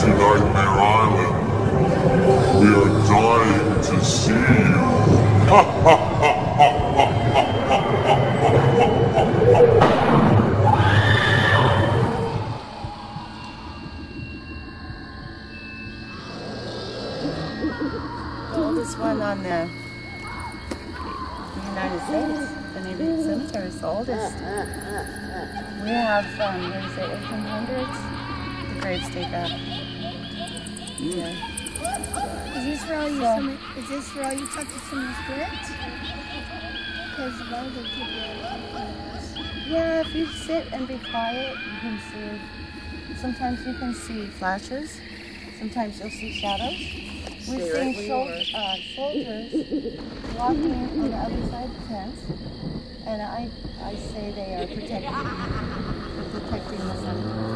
to Nightmare Island. We are dying to see you. The oldest one on the United States, the Navy Cemetery is the oldest. We have, what is it, 1800s? The graves date back. Yeah. Is this where all you talk to some spirits? Because a lot of the people Yeah, if you sit and be quiet, you can see, sometimes you can see flashes, sometimes you'll see shadows. We've seen soldiers walking on the other side of the fence, and I say they are protecting the cemetery.